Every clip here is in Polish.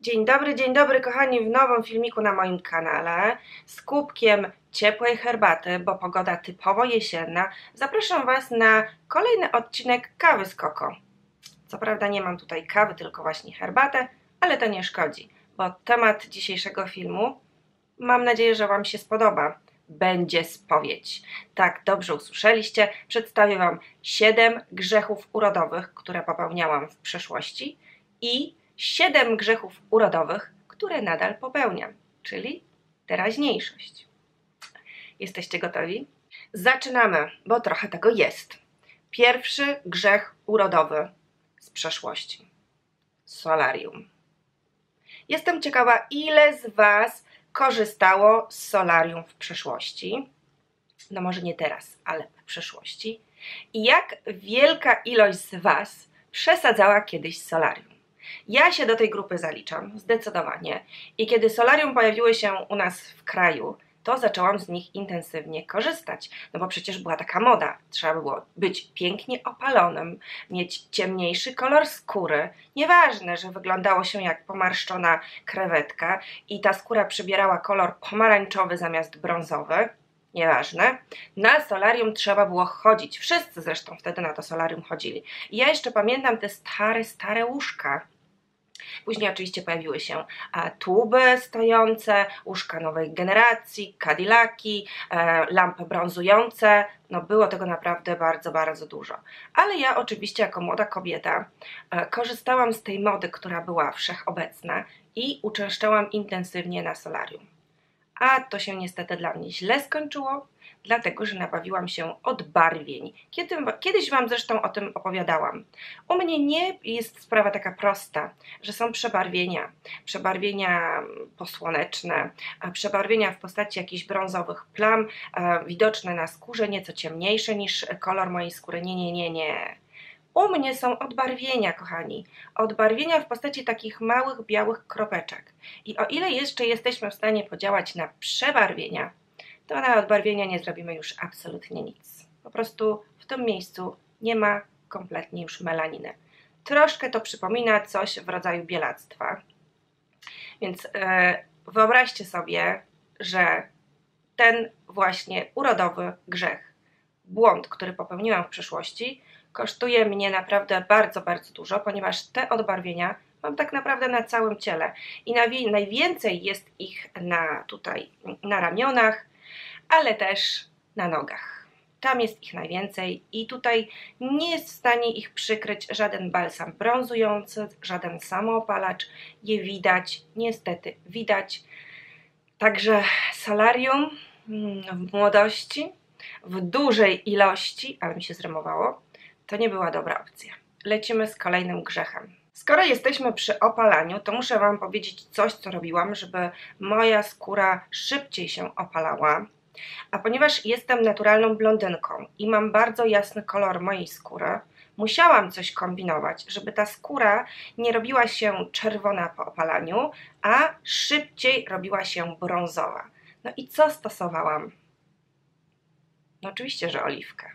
Dzień dobry kochani, w nowym filmiku na moim kanale z kubkiem ciepłej herbaty, bo pogoda typowo jesienna. Zapraszam Was na kolejny odcinek kawy z koko. Co prawda nie mam tutaj kawy, tylko właśnie herbatę, ale to nie szkodzi, bo temat dzisiejszego filmu, mam nadzieję, że Wam się spodoba, będzie spowiedź. Tak, dobrze usłyszeliście, przedstawię Wam 7 grzechów urodowych, które popełniałam w przeszłości i 7 grzechów urodowych, które nadal popełniam, czyli teraźniejszość. Jesteście gotowi? Zaczynamy, bo trochę tego jest. Pierwszy grzech urodowy z przeszłości. Solarium. Jestem ciekawa, ile z Was korzystało z solarium w przeszłości. No może nie teraz, ale w przeszłości. I jak wielka ilość z Was przesadzała kiedyś z solarium. Ja się do tej grupy zaliczam, zdecydowanie. I kiedy solarium pojawiły się u nas w kraju, to zaczęłam z nich intensywnie korzystać. No bo przecież była taka moda. Trzeba było być pięknie opalonym, mieć ciemniejszy kolor skóry. Nieważne, że wyglądało się jak pomarszczona krewetka i ta skóra przybierała kolor pomarańczowy zamiast brązowy. Nieważne. Na solarium trzeba było chodzić. Wszyscy zresztą wtedy na to solarium chodzili. I ja jeszcze pamiętam te stare łóżka. Później oczywiście pojawiły się tuby stojące, łóżka nowej generacji, Cadillaki, lampy brązujące. No było tego naprawdę bardzo dużo. Ale ja oczywiście jako młoda kobieta korzystałam z tej mody, która była wszechobecna i uczęszczałam intensywnie na solarium. A to się niestety dla mnie źle skończyło, dlatego że nabawiłam się odbarwień. Kiedyś Wam zresztą o tym opowiadałam. U mnie nie jest sprawa taka prosta, że są przebarwienia posłoneczne, przebarwienia w postaci jakichś brązowych plam, widoczne na skórze, nieco ciemniejsze niż kolor mojej skóry. Nie. U mnie są odbarwienia, kochani. Odbarwienia w postaci takich małych, białych kropeczek. I o ile jeszcze jesteśmy w stanie podziałać na przebarwienia, to na odbarwienia nie zrobimy już absolutnie nic. Po prostu w tym miejscu nie ma kompletnie już melaniny. Troszkę to przypomina coś w rodzaju bielactwa. Więc wyobraźcie sobie, że ten właśnie urodowy grzech, błąd, który popełniłam w przeszłości, kosztuje mnie naprawdę bardzo dużo, ponieważ te odbarwienia mam tak naprawdę na całym ciele i najwięcej jest ich tutaj na ramionach, ale też na nogach. Tam jest ich najwięcej i tutaj nie jest w stanie ich przykryć żaden balsam brązujący, żaden samoopalacz. Je widać, niestety widać. Także solarium w młodości, w dużej ilości, ale mi się zrymowało, to nie była dobra opcja. Lecimy z kolejnym grzechem. Skoro jesteśmy przy opalaniu, to muszę Wam powiedzieć coś, co robiłam, żeby moja skóra szybciej się opalała. A ponieważ jestem naturalną blondynką i mam bardzo jasny kolor mojej skóry, musiałam coś kombinować, żeby ta skóra nie robiła się czerwona po opalaniu, a szybciej robiła się brązowa. No i co stosowałam? No oczywiście, że oliwkę.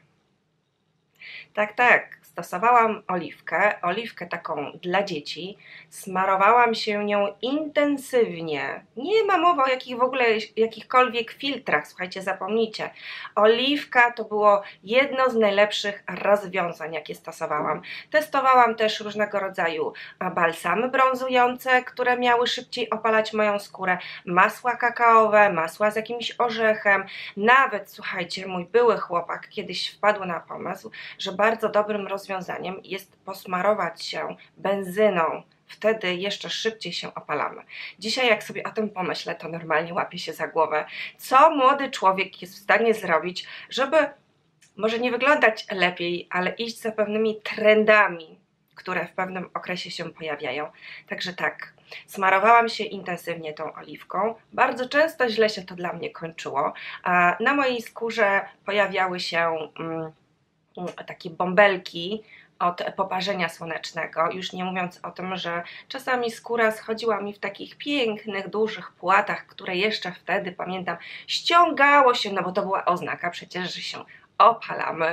Tak, stosowałam oliwkę taką dla dzieci, smarowałam się nią intensywnie. Nie ma mowy o jakichkolwiek filtrach, słuchajcie, zapomnijcie. Oliwka to było jedno z najlepszych rozwiązań, jakie stosowałam. Testowałam też różnego rodzaju balsamy brązujące, które miały szybciej opalać moją skórę, masła kakaowe, masła z jakimś orzechem. Nawet, słuchajcie, mój były chłopak kiedyś wpadł na pomysł, że bardzo dobrym rozwiązaniem jest posmarować się benzyną. Wtedy jeszcze szybciej się opalamy. Dzisiaj jak sobie o tym pomyślę, to normalnie łapię się za głowę. Co młody człowiek jest w stanie zrobić, żeby może nie wyglądać lepiej, ale iść za pewnymi trendami, które w pewnym okresie się pojawiają. Także tak, smarowałam się intensywnie tą oliwką. Bardzo często źle się to dla mnie kończyło. Na mojej skórze pojawiały się takie bąbelki od poparzenia słonecznego, już nie mówiąc o tym, że czasami skóra schodziła mi w takich pięknych, dużych płatach, które jeszcze wtedy, pamiętam, ściągało się, no bo to była oznaka przecież, że się opalamy.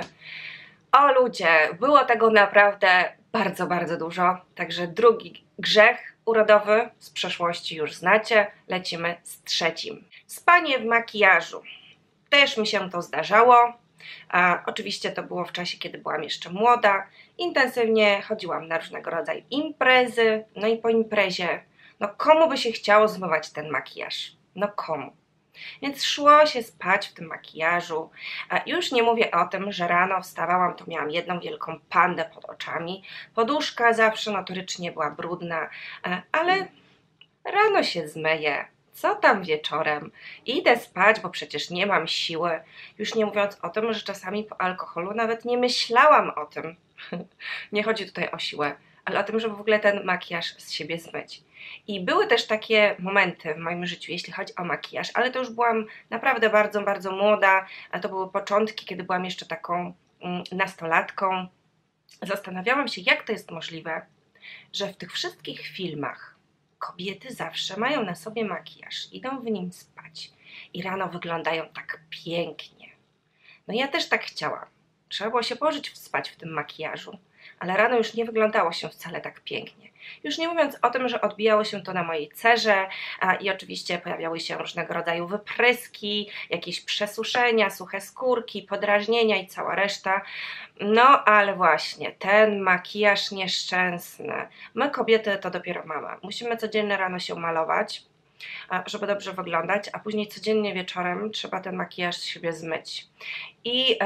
O ludzie, było tego naprawdę bardzo dużo, także drugi grzech urodowy z przeszłości już znacie, lecimy z trzecim. Spanie w makijażu. Też mi się to zdarzało. Oczywiście to było w czasie, kiedy byłam jeszcze młoda. Intensywnie chodziłam na różnego rodzaju imprezy. No i po imprezie, no komu by się chciało zmywać ten makijaż? No komu? Więc szło się spać w tym makijażu. Już nie mówię o tym, że rano wstawałam, to miałam jedną wielką pandę pod oczami. Poduszka zawsze notorycznie była brudna, ale rano się zmyję. Co tam wieczorem? Idę spać, bo przecież nie mam siły. Już nie mówiąc o tym, że czasami po alkoholu nawet nie myślałam o tym. Nie chodzi tutaj o siłę, ale o tym, żeby w ogóle ten makijaż z siebie zmyć. I były też takie momenty w moim życiu, jeśli chodzi o makijaż, ale to już byłam naprawdę bardzo, bardzo młoda, a to były początki, kiedy byłam jeszcze taką nastolatką. Zastanawiałam się, jak to jest możliwe, że w tych wszystkich filmach kobiety zawsze mają na sobie makijaż, idą w nim spać i rano wyglądają tak pięknie. No ja też tak chciałam. Trzeba było się położyć spać w tym makijażu, ale rano już nie wyglądało się wcale tak pięknie. Już nie mówiąc o tym, że odbijało się to na mojej cerze i oczywiście pojawiały się różnego rodzaju wypryski, jakieś przesuszenia, suche skórki, podrażnienia i cała reszta. No ale właśnie, ten makijaż nieszczęsny. My kobiety to dopiero mamy. Musimy codziennie rano się malować, żeby dobrze wyglądać, a później codziennie wieczorem trzeba ten makijaż z siebie zmyć. I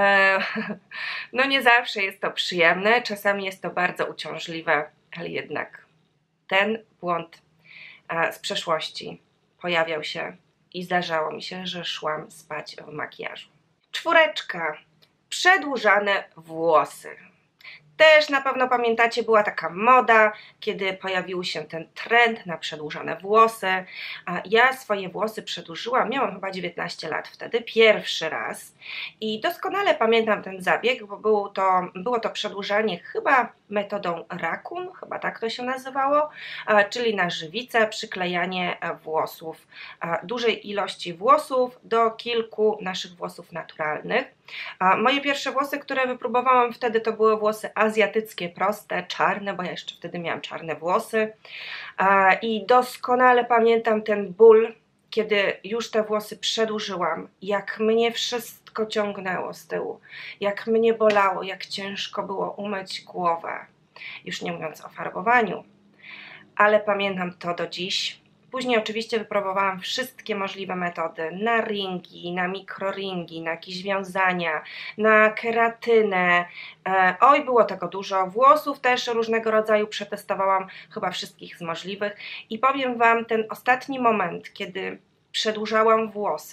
no nie zawsze jest to przyjemne, czasami jest to bardzo uciążliwe, ale jednak ten błąd z przeszłości pojawiał się i zdarzało mi się, że szłam spać w makijażu. Czwóreczka. Przedłużane włosy. Też na pewno pamiętacie, była taka moda, kiedy pojawił się ten trend na przedłużane włosy. Ja swoje włosy przedłużyłam, miałam chyba 19 lat wtedy, pierwszy raz. I doskonale pamiętam ten zabieg, bo było to przedłużanie chyba metodą rakun, chyba tak to się nazywało, czyli na żywicę przyklejanie włosów, dużej ilości włosów do kilku naszych włosów naturalnych. Moje pierwsze włosy, które wypróbowałam wtedy, to były włosy azjatyckie, proste, czarne, bo ja jeszcze wtedy miałam czarne włosy. I doskonale pamiętam ten ból, kiedy już te włosy przedłużyłam, jak mnie wszystko ciągnęło z tyłu, jak mnie bolało, jak ciężko było umyć głowę, już nie mówiąc o farbowaniu, ale pamiętam to do dziś. Później oczywiście wypróbowałam wszystkie możliwe metody, na ringi, na mikroringi, na jakieś wiązania, na keratynę. Oj, było tego dużo. Włosów też różnego rodzaju przetestowałam, chyba wszystkich z możliwych. I powiem Wam, ten ostatni moment, kiedy przedłużałam włosy,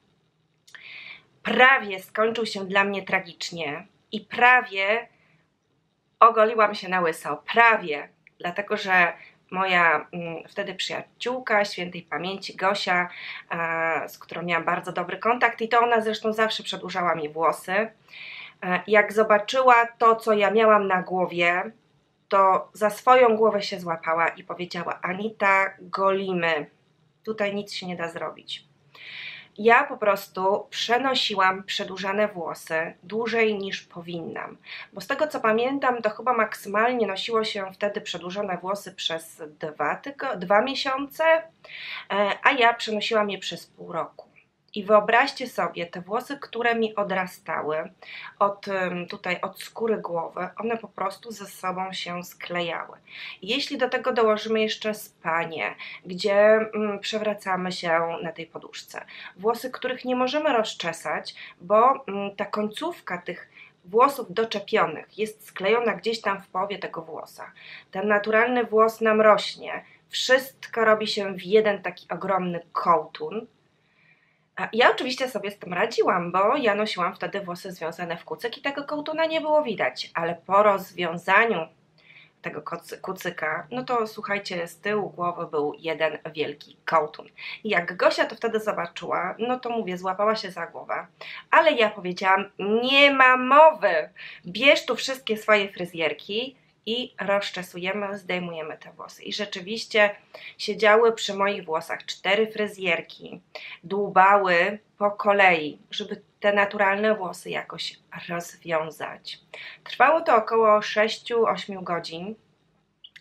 prawie skończył się dla mnie tragicznie i prawie ogoliłam się na łyso. Prawie, dlatego że moja wtedy przyjaciółka świętej pamięci Gosia, z którą miałam bardzo dobry kontakt i to ona zresztą zawsze przedłużała mi włosy. Jak zobaczyła to, co ja miałam na głowie, to za swoją głowę się złapała i powiedziała: Anita, golimy, tutaj nic się nie da zrobić. Ja po prostu przenosiłam przedłużane włosy dłużej niż powinnam, bo z tego co pamiętam, to chyba maksymalnie nosiło się wtedy przedłużone włosy przez 2 miesiące, a ja przenosiłam je przez pół roku. I wyobraźcie sobie, te włosy, które mi odrastały od skóry głowy, one po prostu ze sobą się sklejały. I jeśli do tego dołożymy jeszcze spanie, gdzie przewracamy się na tej poduszce, włosy, których nie możemy rozczesać, bo ta końcówka tych włosów doczepionych jest sklejona gdzieś tam w połowie tego włosa. Ten naturalny włos nam rośnie, wszystko robi się w jeden taki ogromny kołtun. Ja oczywiście sobie z tym radziłam, bo ja nosiłam wtedy włosy związane w kucyk i tego kołtuna nie było widać, ale po rozwiązaniu tego kucyka, no to słuchajcie, z tyłu głowy był jeden wielki kołtun. I jak Gosia to wtedy zobaczyła, no to mówię, złapała się za głowę, ale ja powiedziałam: nie ma mowy, bierz tu wszystkie swoje fryzjerki i rozczesujemy, zdejmujemy te włosy. I rzeczywiście siedziały przy moich włosach 4 fryzjerki, dłubały po kolei, żeby te naturalne włosy jakoś rozwiązać. Trwało to około 6-8 godzin.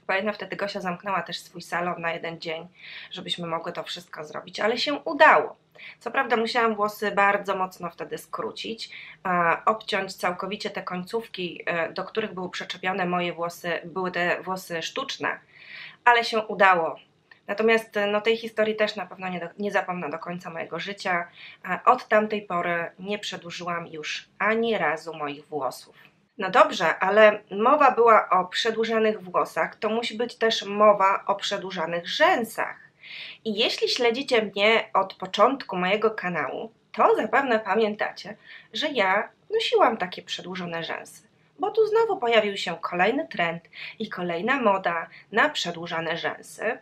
Pamiętam, wtedy Gosia zamknęła też swój salon na jeden dzień, żebyśmy mogły to wszystko zrobić, ale się udało. Co prawda musiałam włosy bardzo mocno wtedy skrócić, obciąć całkowicie te końcówki, do których były przyczepione moje włosy, były te włosy sztuczne, ale się udało. Natomiast no, tej historii też na pewno nie zapomnę do końca mojego życia. Od tamtej pory nie przedłużyłam już ani razu moich włosów. No dobrze, ale mowa była o przedłużanych włosach, to musi być też mowa o przedłużanych rzęsach. I jeśli śledzicie mnie od początku mojego kanału, to zapewne pamiętacie, że ja nosiłam takie przedłużone rzęsy. Bo tu znowu pojawił się kolejny trend i kolejna moda na przedłużane rzęsy.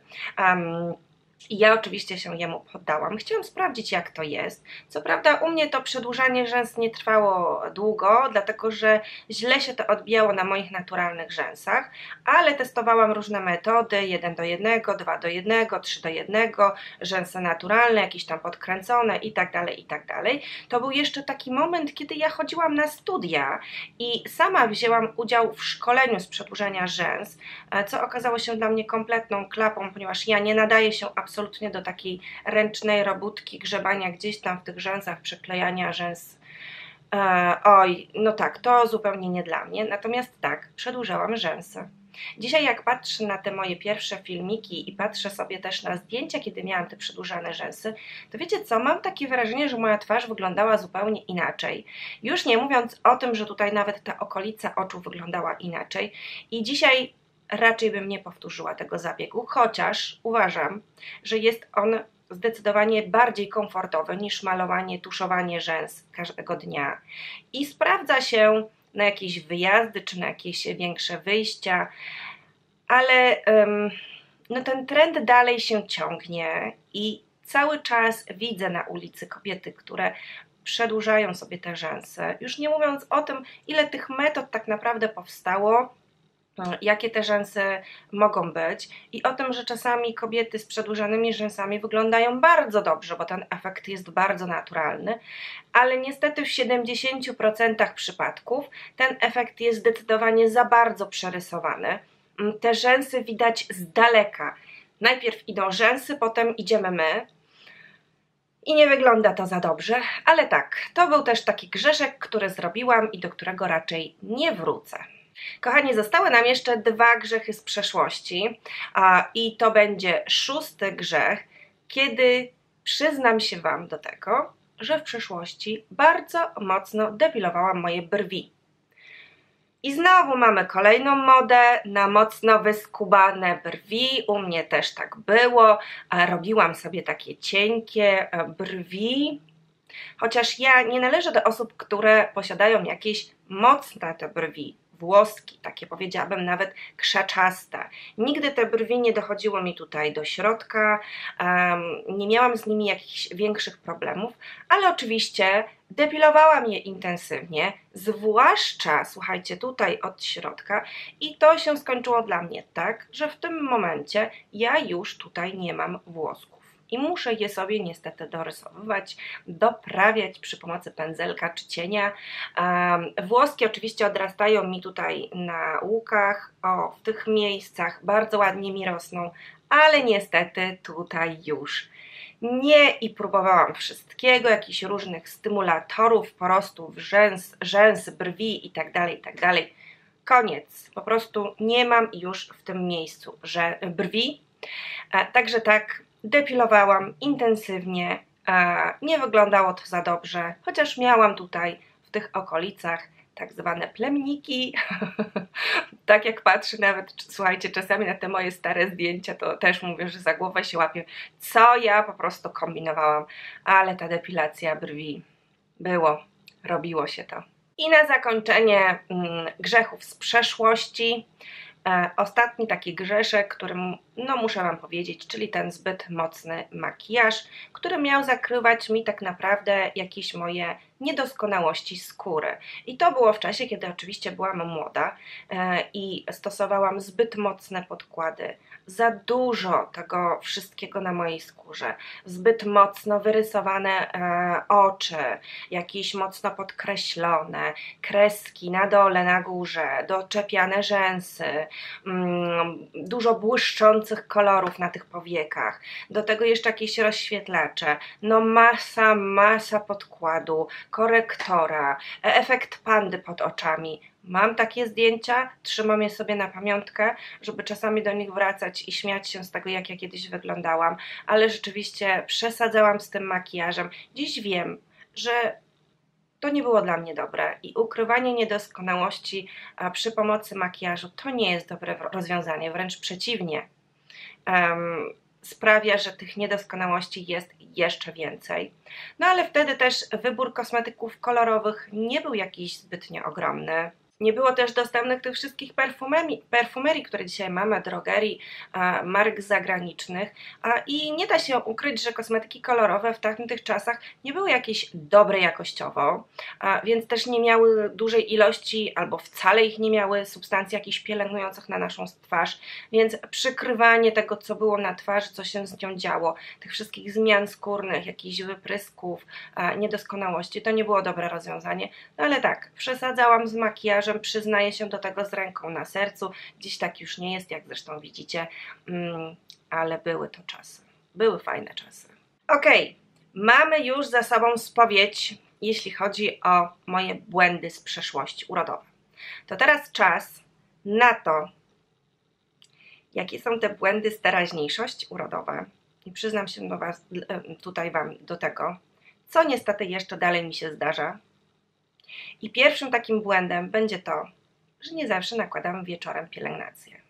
I ja oczywiście się jemu poddałam. Chciałam sprawdzić, jak to jest. Co prawda u mnie to przedłużanie rzęs nie trwało długo, dlatego że źle się to odbijało na moich naturalnych rzęsach, ale testowałam różne metody, 1 do 1, 2 do 1, 3 do 1, rzęsy naturalne, jakieś tam podkręcone i tak dalej, i tak dalej. To był jeszcze taki moment, kiedy ja chodziłam na studia i sama wzięłam udział w szkoleniu z przedłużania rzęs, co okazało się dla mnie kompletną klapą, ponieważ ja nie nadaję się absolutnie do takiej ręcznej robótki, grzebania gdzieś tam w tych rzęsach, przyklejania rzęs. Oj, no tak, to zupełnie nie dla mnie. Natomiast tak, przedłużałam rzęsy. Dzisiaj jak patrzę na te moje pierwsze filmiki i patrzę sobie też na zdjęcia, kiedy miałam te przedłużane rzęsy, to wiecie co, mam takie wrażenie, że moja twarz wyglądała zupełnie inaczej. Już nie mówiąc o tym, że tutaj nawet ta okolica oczu wyglądała inaczej. I dzisiaj raczej bym nie powtórzyła tego zabiegu, chociaż uważam, że jest on zdecydowanie bardziej komfortowy niż malowanie, tuszowanie rzęs każdego dnia i sprawdza się na jakieś wyjazdy czy na jakieś większe wyjścia, ale no ten trend dalej się ciągnie i cały czas widzę na ulicy kobiety, które przedłużają sobie te rzęsy, już nie mówiąc o tym, ile tych metod tak naprawdę powstało, jakie te rzęsy mogą być i o tym, że czasami kobiety z przedłużonymi rzęsami wyglądają bardzo dobrze, bo ten efekt jest bardzo naturalny, ale niestety w 70% przypadków ten efekt jest zdecydowanie za bardzo przerysowany. Te rzęsy widać z daleka. Najpierw idą rzęsy, potem idziemy my. I nie wygląda to za dobrze, ale tak, to był też taki grzeszek, który zrobiłam i do którego raczej nie wrócę. Kochani, zostały nam jeszcze 2 grzechy z przeszłości i to będzie 6. grzech, kiedy przyznam się Wam do tego, że w przeszłości bardzo mocno depilowałam moje brwi. I znowu mamy kolejną modę na mocno wyskubane brwi, u mnie też tak było, robiłam sobie takie cienkie brwi, chociaż ja nie należę do osób, które posiadają jakieś mocne te brwi, włoski, takie powiedziałabym nawet krzaczaste. Nigdy te brwi nie dochodziło mi tutaj do środka, nie miałam z nimi jakichś większych problemów, ale oczywiście depilowałam je intensywnie, zwłaszcza, słuchajcie, tutaj od środka i to się skończyło dla mnie tak, że w tym momencie ja już tutaj nie mam włosków. I muszę je sobie niestety dorysowywać, doprawiać przy pomocy pędzelka czy cienia. Włoski oczywiście odrastają mi tutaj na łukach, w tych miejscach bardzo ładnie mi rosną, ale niestety tutaj już nie i próbowałam wszystkiego, jakichś różnych stymulatorów, porostów rzęs, brwi itd., itd. Koniec, po prostu nie mam już w tym miejscu brwi, także tak, depilowałam intensywnie, nie wyglądało to za dobrze, chociaż miałam tutaj w tych okolicach tak zwane plemniki. Tak jak patrzę nawet, słuchajcie, czasami na te moje stare zdjęcia, to też mówię, że za głowę się łapię, co ja po prostu kombinowałam, ale ta depilacja brwi robiło się to. I na zakończenie grzechów z przeszłości, ostatni taki grzeszek, którym no muszę Wam powiedzieć, czyli ten zbyt mocny makijaż, który miał zakrywać mi tak naprawdę jakieś moje niedoskonałości skóry. I to było w czasie, kiedy oczywiście byłam młoda i stosowałam zbyt mocne podkłady. Za dużo tego wszystkiego na mojej skórze. Zbyt mocno wyrysowane oczy, jakieś mocno podkreślone, kreski na dole, na górze, doczepiane rzęsy, dużo błyszczących kolorów na tych powiekach. Do tego jeszcze jakieś rozświetlacze. No masa podkładu, korektora, efekt pandy pod oczami. Mam takie zdjęcia, trzymam je sobie na pamiątkę, żeby czasami do nich wracać i śmiać się z tego, jak ja kiedyś wyglądałam, ale rzeczywiście przesadzałam z tym makijażem. Dziś wiem, że to nie było dla mnie dobre i ukrywanie niedoskonałości przy pomocy makijażu to nie jest dobre rozwiązanie, wręcz przeciwnie. Sprawia, że tych niedoskonałości jest jeszcze więcej. No ale wtedy też wybór kosmetyków kolorowych nie był jakiś zbytnio ogromny. Nie było też dostępnych tych wszystkich perfumerii, które dzisiaj mamy, drogerii, mark zagranicznych i nie da się ukryć, że kosmetyki kolorowe w tamtych czasach nie były jakieś dobre jakościowo, więc też nie miały dużej ilości albo wcale ich nie miały substancji jakichś pielęgnujących na naszą twarz, więc przykrywanie tego, co było na twarzy, co się z nią działo, tych wszystkich zmian skórnych, jakichś wyprysków, niedoskonałości, to nie było dobre rozwiązanie, no ale tak, przesadzałam z makijażem, przyznaję się do tego z ręką na sercu. Dziś tak już nie jest, jak zresztą widzicie, ale były to czasy. Były fajne czasy. Ok, mamy już za sobą spowiedź, jeśli chodzi o moje błędy z przeszłości urodowe. To teraz czas na to, jakie są te błędy z teraźniejszości urodowe. I przyznam się Wam do tego, co niestety jeszcze dalej mi się zdarza. I pierwszym takim błędem będzie to, że nie zawsze nakładam wieczorem pielęgnację.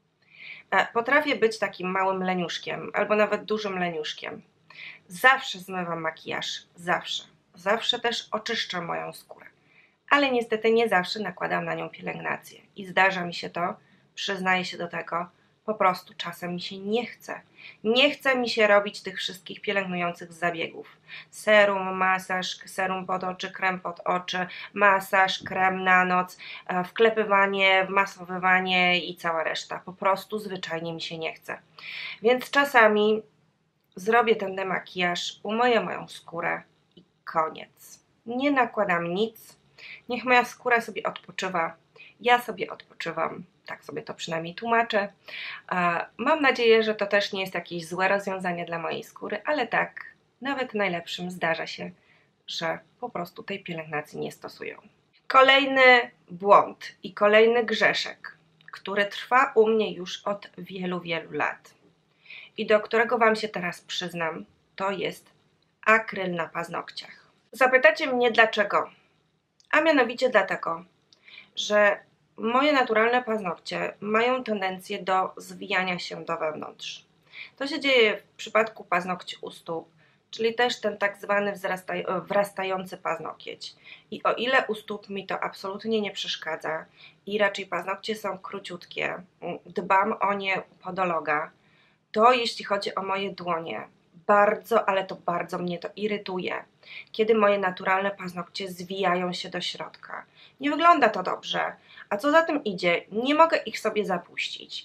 Potrafię być takim małym leniuszkiem, albo nawet dużym leniuszkiem. Zawsze zmywam makijaż, zawsze. Zawsze też oczyszczam moją skórę. Ale niestety nie zawsze nakładam na nią pielęgnację. I zdarza mi się to, przyznaję się do tego, po prostu czasem mi się nie chce. Nie chce mi się robić tych wszystkich pielęgnujących zabiegów. Serum, masaż, serum pod oczy, krem pod oczy, masaż, krem na noc, wklepywanie, wmasowywanie i cała reszta. Po prostu zwyczajnie mi się nie chce. Więc czasami zrobię ten demakijaż, umyję moją skórę i koniec. Nie nakładam nic. Niech moja skóra sobie odpoczywa. Ja sobie odpoczywam. Tak sobie to przynajmniej tłumaczę. Mam nadzieję, że to też nie jest jakieś złe rozwiązanie dla mojej skóry, ale tak, nawet najlepszym zdarza się, że po prostu tej pielęgnacji nie stosują. Kolejny błąd i kolejny grzeszek, który trwa u mnie już od wielu lat i do którego Wam się teraz przyznam, to jest akryl na paznokciach. Zapytacie mnie dlaczego? A mianowicie dlatego, że moje naturalne paznokcie mają tendencję do zwijania się do wewnątrz. To się dzieje w przypadku paznokci u stóp, czyli też ten tak zwany wrastający paznokieć. I o ile u stóp mi to absolutnie nie przeszkadza i raczej paznokcie są króciutkie, dbam o nie u podologa, to jeśli chodzi o moje dłonie, bardzo, ale to bardzo mnie to irytuje, kiedy moje naturalne paznokcie zwijają się do środka. Nie wygląda to dobrze, a co za tym idzie, nie mogę ich sobie zapuścić.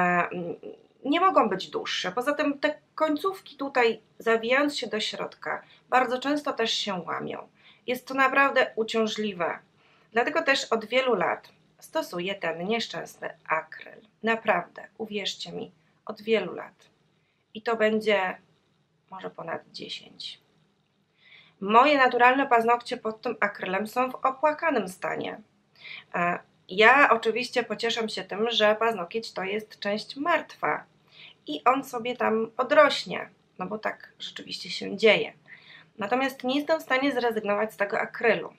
Nie mogą być dłuższe, poza tym te końcówki tutaj, zawijając się do środka, bardzo często też się łamią. Jest to naprawdę uciążliwe. Dlatego też od wielu lat stosuję ten nieszczęsny akryl. Naprawdę, uwierzcie mi, od wielu lat. I to będzie może ponad 10. Moje naturalne paznokcie pod tym akrylem są w opłakanym stanie. Ja oczywiście pocieszę się tym, że paznokieć to jest część martwa i on sobie tam odrośnie, no bo tak rzeczywiście się dzieje. Natomiast nie jestem w stanie zrezygnować z tego akrylu,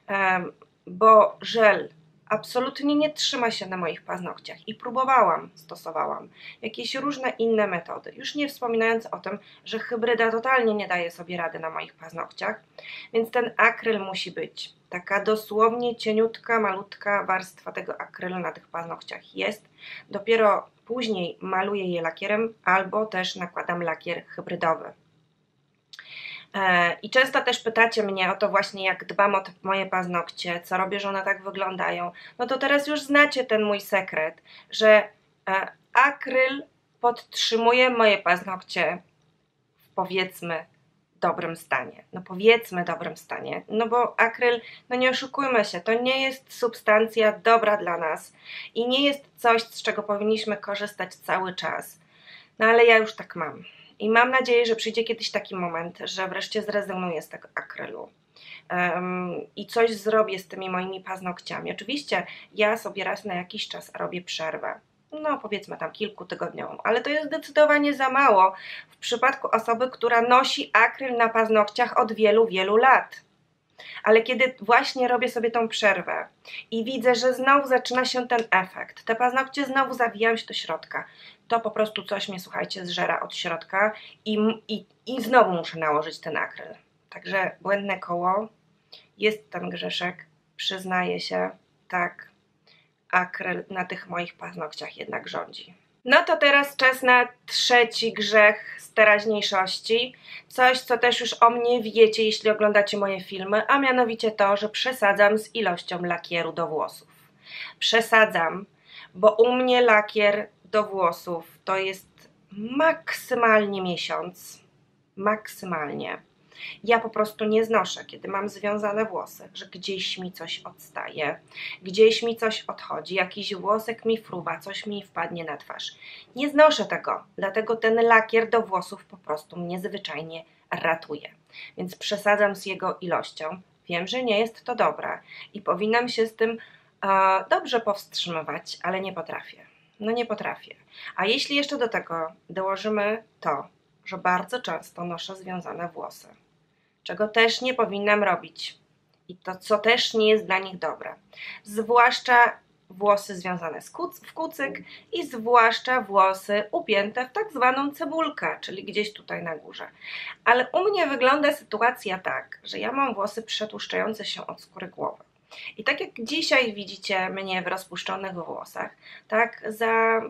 bo żel absolutnie nie trzyma się na moich paznokciach i stosowałam jakieś różne inne metody, już nie wspominając o tym, że hybryda totalnie nie daje sobie rady na moich paznokciach, więc ten akryl musi być. Taka dosłownie cieniutka, malutka warstwa tego akrylu na tych paznokciach jest. Dopiero później maluję je lakierem albo też nakładam lakier hybrydowy. I często też pytacie mnie o to właśnie, jak dbam o te moje paznokcie, co robię, że one tak wyglądają. No to teraz już znacie ten mój sekret, że akryl podtrzymuje moje paznokcie w, powiedzmy, dobrym stanie. No powiedzmy dobrym stanie, no bo akryl, no nie oszukujmy się, to nie jest substancja dobra dla nas i nie jest coś, z czego powinniśmy korzystać cały czas. No ale ja już tak mam. I mam nadzieję, że przyjdzie kiedyś taki moment, że wreszcie zrezygnuję z tego akrylu. I coś zrobię z tymi moimi paznokciami. Oczywiście ja sobie raz na jakiś czas robię przerwę. No powiedzmy tam kilkutygodniową, ale to jest zdecydowanie za mało w przypadku osoby, która nosi akryl na paznokciach od wielu, wielu lat. Ale kiedy właśnie robię sobie tą przerwę i widzę, że znowu zaczyna się ten efekt, te paznokcie znowu zawijają się do środka, to po prostu coś mnie, słuchajcie, zżera od środka i znowu muszę nałożyć ten akryl. Także błędne koło, jest ten grzeszek, przyznaję się, tak, akryl na tych moich paznokciach jednak rządzi. No to teraz czas na trzeci grzech z teraźniejszości. Coś, co też już o mnie wiecie, jeśli oglądacie moje filmy, a mianowicie to, że przesadzam z ilością lakieru do włosów. Przesadzam, bo u mnie lakier do włosów to jest maksymalnie miesiąc. Maksymalnie. Ja po prostu nie znoszę, kiedy mam związane włosy, że gdzieś mi coś odstaje, gdzieś mi coś odchodzi, jakiś włosek mi fruwa, coś mi wpadnie na twarz. Nie znoszę tego, dlatego ten lakier do włosów po prostu mnie zwyczajnie ratuje. Więc przesadzam z jego ilością. Wiem, że nie jest to dobre i powinnam się z tym dobrze powstrzymywać, ale nie potrafię. No nie potrafię. A jeśli jeszcze do tego dołożymy to, że bardzo często noszę związane włosy, czego też nie powinnam robić i to, co też nie jest dla nich dobre. Zwłaszcza włosy związane w kucyk i zwłaszcza włosy upięte w tak zwaną cebulkę, czyli gdzieś tutaj na górze. Ale u mnie wygląda sytuacja tak, że ja mam włosy przetłuszczające się od skóry głowy. I tak jak dzisiaj widzicie mnie w rozpuszczonych włosach, tak za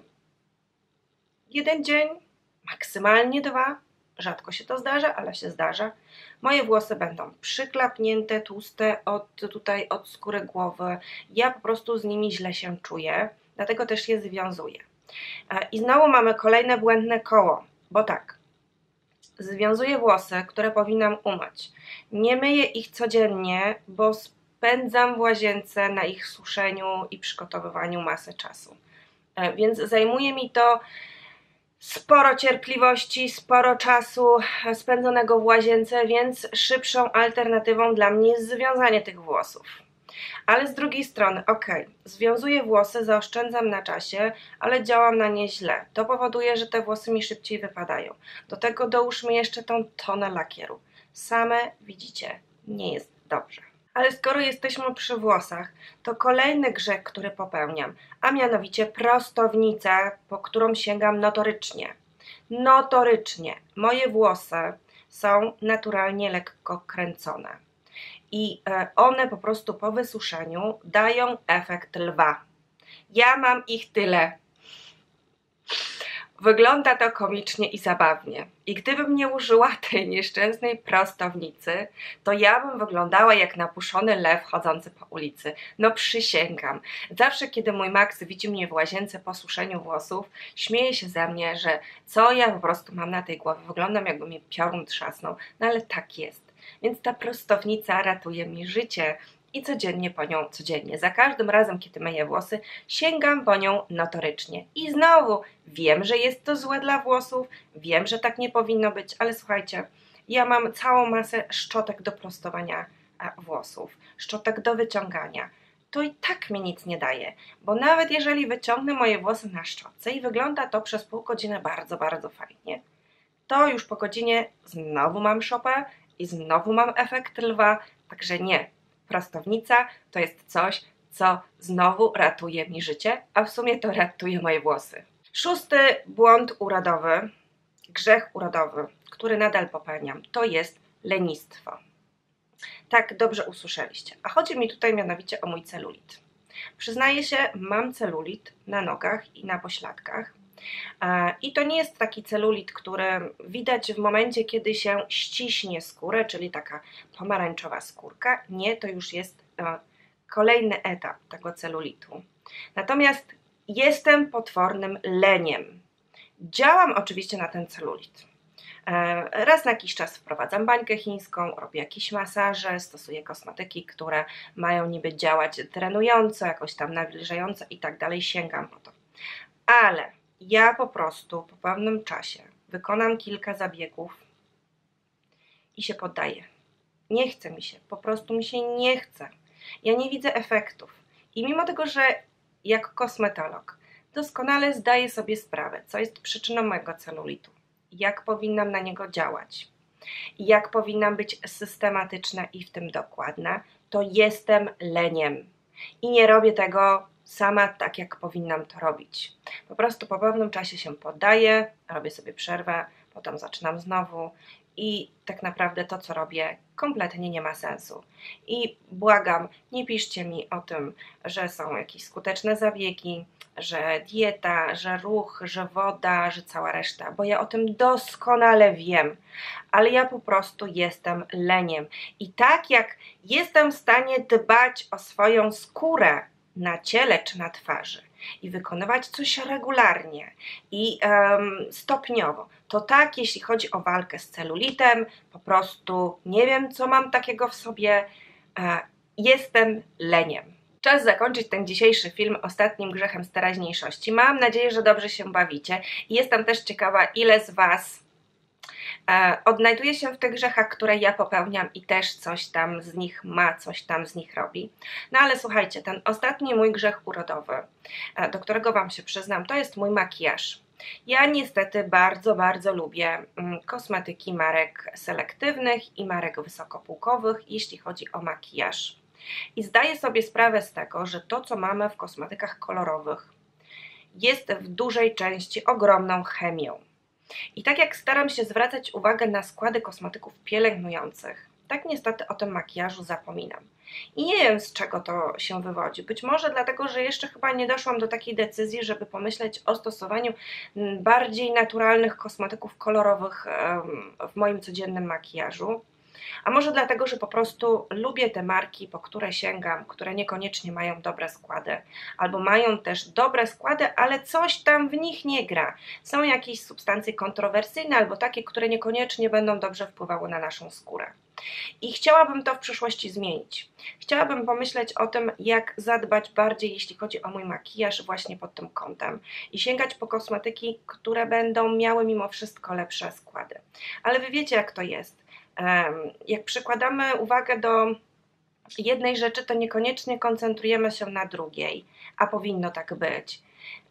jeden dzień, maksymalnie 2, rzadko się to zdarza, ale się zdarza, moje włosy będą przyklapnięte, tłuste od skóry głowy. Ja po prostu z nimi źle się czuję, dlatego też je związuję. I znowu mamy kolejne błędne koło, bo tak, związuję włosy, które powinnam umyć. Nie myję ich codziennie, bo spędzam w łazience na ich suszeniu i przygotowywaniu masę czasu. Więc zajmuje mi to sporo cierpliwości, sporo czasu spędzonego w łazience, więc szybszą alternatywą dla mnie jest związanie tych włosów. Ale z drugiej strony, związuję włosy, zaoszczędzam na czasie, ale działam na nie źle. To powoduje, że te włosy mi szybciej wypadają. Do tego dołóżmy jeszcze tą tonę lakieru. Same widzicie, nie jest dobrze. Ale skoro jesteśmy przy włosach, to kolejny grzech, który popełniam, a mianowicie prostownica, po którą sięgam notorycznie. Notorycznie. Moje włosy są naturalnie lekko kręcone. I one po prostu po wysuszeniu dają efekt lwa. Ja mam ich tyle. Wygląda to komicznie i zabawnie. I gdybym nie użyła tej nieszczęsnej prostownicy, to ja bym wyglądała jak napuszony lew chodzący po ulicy. No przysięgam. Zawsze, kiedy mój Max widzi mnie w łazience po suszeniu włosów, śmieje się ze mnie, że co ja po prostu mam na tej głowie. Wyglądam, jakby mnie piorun trzasnął. No ale tak jest. Więc ta prostownica ratuje mi życie. I codziennie po nią, za każdym razem, kiedy myję włosy, sięgam po nią notorycznie. I znowu, wiem, że jest to złe dla włosów, wiem, że tak nie powinno być, ale słuchajcie, ja mam całą masę szczotek do prostowania włosów, szczotek do wyciągania. To i tak mi nic nie daje, bo nawet jeżeli wyciągnę moje włosy na szczotce i wygląda to przez pół godziny bardzo, bardzo fajnie, to już po godzinie znowu mam szopę i znowu mam efekt lwa, także nie. Prostownica to jest coś, co znowu ratuje mi życie, a w sumie to ratuje moje włosy. Szósty błąd urodowy, grzech urodowy, który nadal popełniam, to jest lenistwo. Tak, dobrze usłyszeliście. A chodzi mi tutaj mianowicie o mój celulit. Przyznaję się, mam celulit na nogach i na pośladkach I to nie jest taki celulit, który widać w momencie, kiedy się ściśnie skórę, czyli taka pomarańczowa skórka. Nie, to już jest kolejny etap tego celulitu. Natomiast jestem potwornym leniem. Działam oczywiście na ten celulit. Raz na jakiś czas wprowadzam bańkę chińską, robię jakieś masaże, stosuję kosmetyki, które mają niby działać trenująco, jakoś tam nawilżająco i tak dalej, sięgam po to. Ale ja po prostu po pewnym czasie wykonam kilka zabiegów i się poddaję. Nie chce mi się, po prostu mi się nie chce. Ja nie widzę efektów. I mimo tego, że jako kosmetolog doskonale zdaję sobie sprawę, co jest przyczyną mojego celulitu, jak powinnam na niego działać, jak powinnam być systematyczna i w tym dokładna, to jestem leniem. I nie robię tego sama tak, jak powinnam to robić. Po prostu po pewnym czasie się poddaję, robię sobie przerwę, potem zaczynam znowu i tak naprawdę to, co robię, kompletnie nie ma sensu. I błagam, nie piszcie mi o tym, że są jakieś skuteczne zabiegi, że dieta, że ruch, że woda, że cała reszta, bo ja o tym doskonale wiem, ale ja po prostu jestem leniem. I tak jak jestem w stanie dbać o swoją skórę na ciele czy na twarzy i wykonywać coś regularnie i stopniowo, to tak, jeśli chodzi o walkę z celulitem, po prostu nie wiem, co mam takiego w sobie, jestem leniem. Czas zakończyć ten dzisiejszy film ostatnim grzechem z teraźniejszości. Mam nadzieję, że dobrze się bawicie i jestem też ciekawa, ile z Was odnajduje się w tych grzechach, które ja popełniam i też coś tam z nich ma, coś tam z nich robi. No ale słuchajcie, ten ostatni mój grzech urodowy, do którego Wam się przyznam, to jest mój makijaż. Ja niestety bardzo, bardzo lubię kosmetyki marek selektywnych i marek wysokopółkowych, jeśli chodzi o makijaż. I zdaję sobie sprawę z tego, że to, co mamy w kosmetykach kolorowych, jest w dużej części ogromną chemią. I tak jak staram się zwracać uwagę na składy kosmetyków pielęgnujących, tak niestety o tym makijażu zapominam. I nie wiem, z czego to się wywodzi. Być może dlatego, że jeszcze chyba nie doszłam do takiej decyzji, żeby pomyśleć o stosowaniu bardziej naturalnych kosmetyków kolorowych w moim codziennym makijażu. A może dlatego, że po prostu lubię te marki, po które sięgam, które niekoniecznie mają dobre składy, albo mają też dobre składy, ale coś tam w nich nie gra. Są jakieś substancje kontrowersyjne, albo takie, które niekoniecznie będą dobrze wpływały na naszą skórę. I chciałabym to w przyszłości zmienić. Chciałabym pomyśleć o tym, jak zadbać bardziej, jeśli chodzi o mój makijaż, właśnie pod tym kątem. I sięgać po kosmetyki, które będą miały mimo wszystko lepsze składy. Ale Wy wiecie, jak to jest. Jak przykładamy uwagę do jednej rzeczy, to niekoniecznie koncentrujemy się na drugiej, a powinno tak być.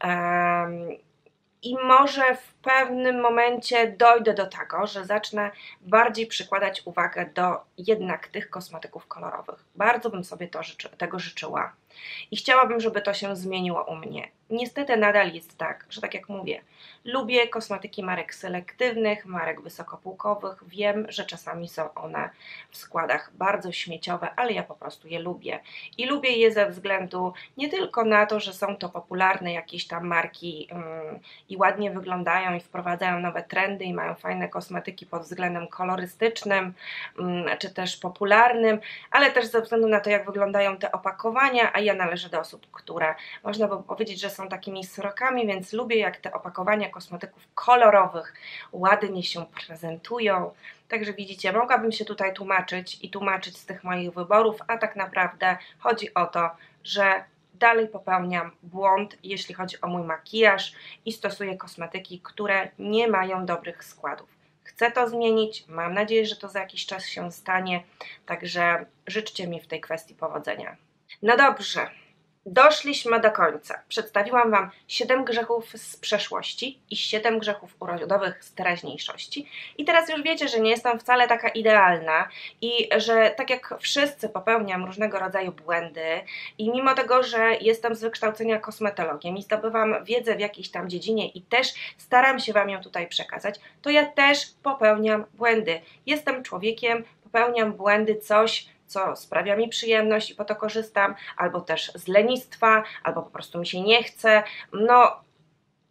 I może w pewnym momencie dojdę do tego, że zacznę bardziej przykładać uwagę do jednak tych kosmetyków kolorowych. Bardzo bym sobie tego życzyła i chciałabym, żeby to się zmieniło u mnie. Niestety nadal jest tak, że tak jak mówię, lubię kosmetyki marek selektywnych, marek wysokopółkowych. Wiem, że czasami są one w składach bardzo śmieciowe, ale ja po prostu je lubię. I lubię je ze względu nie tylko na to, że są to popularne jakieś tam marki i ładnie wyglądają i wprowadzają nowe trendy i mają fajne kosmetyki pod względem kolorystycznym czy też popularnym, ale też ze względu na to, jak wyglądają te opakowania, a ja należę do osób, które można by powiedzieć, że są takimi srokami, więc lubię, jak te opakowania kosmetyków kolorowych ładnie się prezentują. Także widzicie, mogłabym się tutaj tłumaczyć z tych moich wyborów, a tak naprawdę chodzi o to, że dalej popełniam błąd, jeśli chodzi o mój makijaż i stosuję kosmetyki, które nie mają dobrych składów. Chcę to zmienić, mam nadzieję, że to za jakiś czas się stanie, także życzcie mi w tej kwestii powodzenia. No dobrze, doszliśmy do końca. Przedstawiłam Wam 7 grzechów z przeszłości i 7 grzechów urodowych z teraźniejszości. I teraz już wiecie, że nie jestem wcale taka idealna i że tak jak wszyscy popełniam różnego rodzaju błędy i mimo tego, że jestem z wykształcenia kosmetologiem i zdobywam wiedzę w jakiejś tam dziedzinie i też staram się Wam ją tutaj przekazać, to ja też popełniam błędy. Jestem człowiekiem, popełniam błędy, coś, co sprawia mi przyjemność i po to korzystam, albo też z lenistwa, albo po prostu mi się nie chce. No,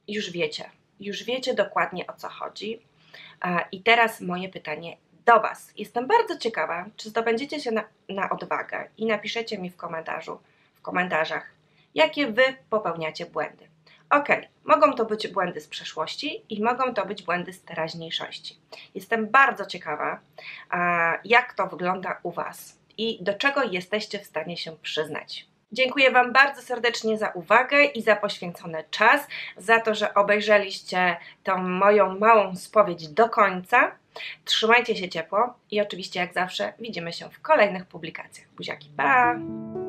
już wiecie dokładnie, o co chodzi. I teraz moje pytanie do Was. Jestem bardzo ciekawa, czy zdobędziecie się na odwagę i napiszecie mi w komentarzach, jakie Wy popełniacie błędy. Ok, mogą to być błędy z przeszłości i mogą to być błędy z teraźniejszości. Jestem bardzo ciekawa, jak to wygląda u Was i do czego jesteście w stanie się przyznać. Dziękuję Wam bardzo serdecznie za uwagę i za poświęcony czas, za to, że obejrzeliście tą moją małą spowiedź do końca. Trzymajcie się ciepło i oczywiście jak zawsze widzimy się w kolejnych publikacjach. Buziaki, pa!